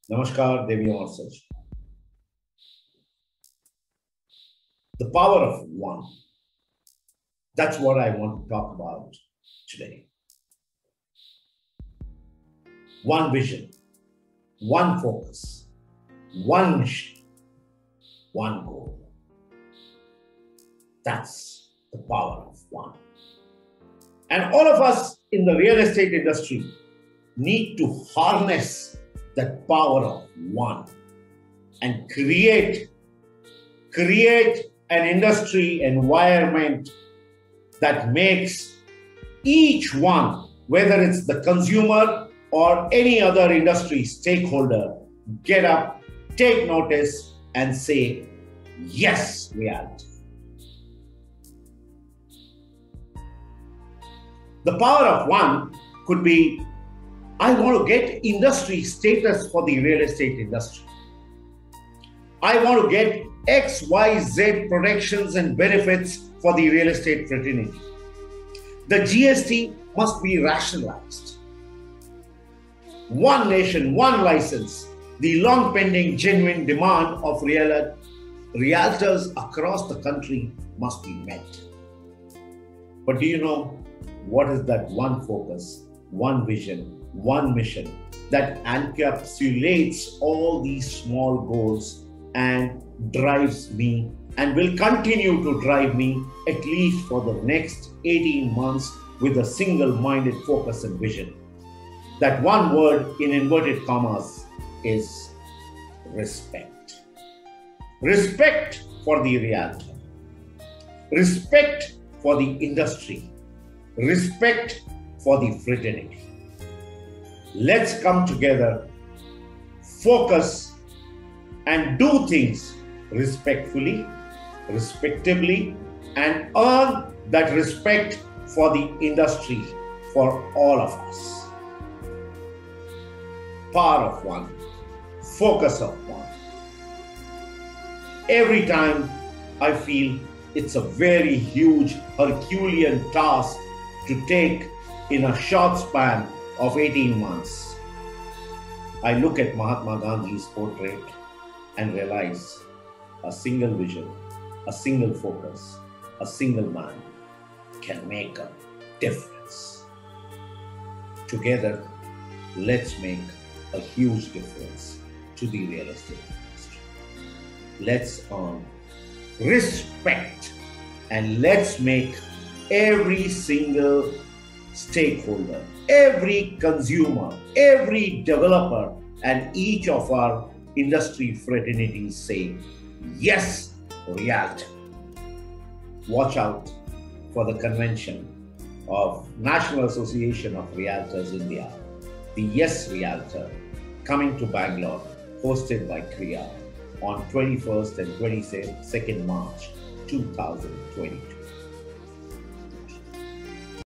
Namaskar, Devi Saj. The power of one. That's what I want to talk about today. One vision, one focus, one mission, one goal. That's the power of one. And all of us in the real estate industry need to harness that power of one and create an industry environment that makes each one, whether it's the consumer or any other industry stakeholder, get up, take notice, and say, yes, reality. The power of one could be, I want to get industry status for the real estate industry. I want to get XYZ protections and benefits for the real estate fraternity. The GST must be rationalized. One nation, one license, the long pending genuine demand of realtors across the country must be met. But do you know what is that one focus, one vision, one mission that encapsulates all these small goals and drives me and will continue to drive me at least for the next 18 months with a single-minded focus and vision? That one word in inverted commas is respect. Respect for the realtor. Respect for the industry. Respect for the fraternity. Let's come together, focus, and do things respectfully, respectably, and earn that respect for the industry for all of us. Power of one, focus of one. Every time I feel it's a very huge Herculean task to take in a short span of 18 months. I look at Mahatma Gandhi's portrait and realize a single vision, a single focus, a single man can make a difference. Together, let's make a huge difference to the real estate industry. Let's earn respect and let's make every single stakeholder, every consumer, every developer, and each of our industry fraternities say, yes, realtor. Watch out for the convention of National Association of Realtors India, the YES Realtor, coming to Bangalore, hosted by CREA on 21st and 22nd March 2022.